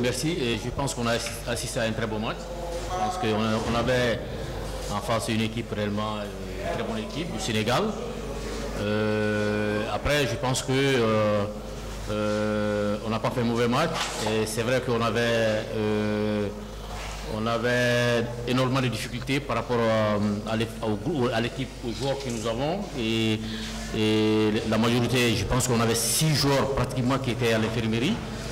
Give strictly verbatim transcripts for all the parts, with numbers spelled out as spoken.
merci. Et je pense qu'on a assisté à un très beau match. Je pense qu'on on avait en face une équipe réellement, une très bonne équipe du Sénégal. Euh, après, je pense que euh, euh, on n'a pas fait un mauvais match. Et c'est vrai qu'on avait, euh, on avait énormément de difficultés par rapport à l'équipe, aux joueurs que nous avons. Et, et la majorité, je pense qu'on avait six joueurs pratiquement qui étaient à l'infirmerie.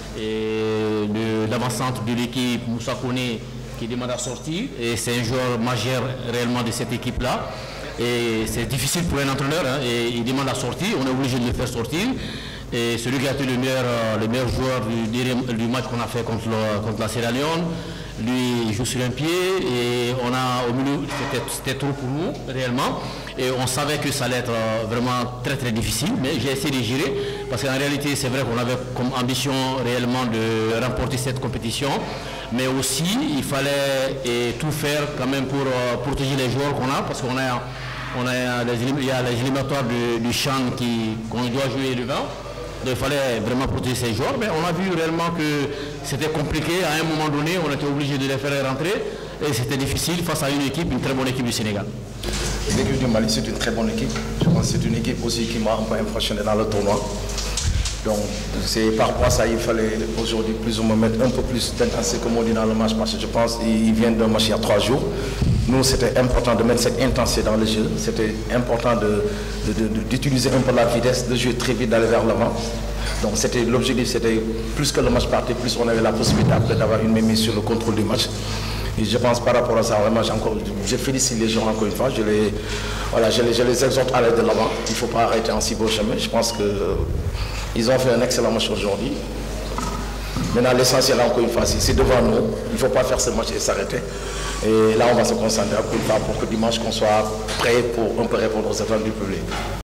Et l'avant-centre de l'équipe, Moussa Koné, qui demande à sortir. Et c'est un joueur majeur réellement de cette équipe-là. Et c'est difficile pour un entraîneur, hein, et il demande à sortir, on est obligé de le faire sortir. Et celui qui a été le meilleur, le meilleur joueur du, du match qu'on a fait contre, le, contre la Sierra Leone, lui il joue sur un pied et on a au milieu, c'était trop pour nous réellement. Et on savait que ça allait être vraiment très très difficile, mais j'ai essayé de gérer parce qu'en réalité c'est vrai qu'on avait comme ambition réellement de remporter cette compétition. Mais aussi, il fallait et, tout faire quand même pour euh, protéger les joueurs qu'on a, parce qu'on a, on a les, il y a les éliminatoires du, du Chan qu'on doit jouer le vingt. Donc il fallait vraiment protéger ces joueurs. Mais on a vu réellement que c'était compliqué. À un moment donné, on était obligé de les faire rentrer. Et c'était difficile face à une équipe, une très bonne équipe du Sénégal. L'équipe du Mali, c'est une très bonne équipe. Je pense que c'est une équipe aussi qui m'a un peu impressionné dans le tournoi. Donc, c'est par rapport à ça, il fallait aujourd'hui plus ou moins mettre un peu plus d'intensité comme on dit dans le match, parce que je pense qu'il vient d'un match il y a trois jours. Nous, c'était important de mettre cette intensité dans le jeu. C'était important d'utiliser un peu la vitesse, de jouer très vite, d'aller vers l'avant. Donc, c'était l'objectif, c'était plus que le match partait, plus on avait la possibilité après d'avoir une mainmise sur le contrôle du match. Et je pense par rapport à ça, vraiment, encore, je félicite les gens encore une fois. Je les, voilà, je les, je les exhorte à aller de l'avant. Il ne faut pas arrêter en si beau chemin. Je pense que ils ont fait un excellent match aujourd'hui. Maintenant, l'essentiel, encore une fois, c'est devant nous. Il ne faut pas faire ce match et s'arrêter. Et là, on va se concentrer encore une fois pour que dimanche, qu'on soit prêt pour un peu répondre aux attentes du public.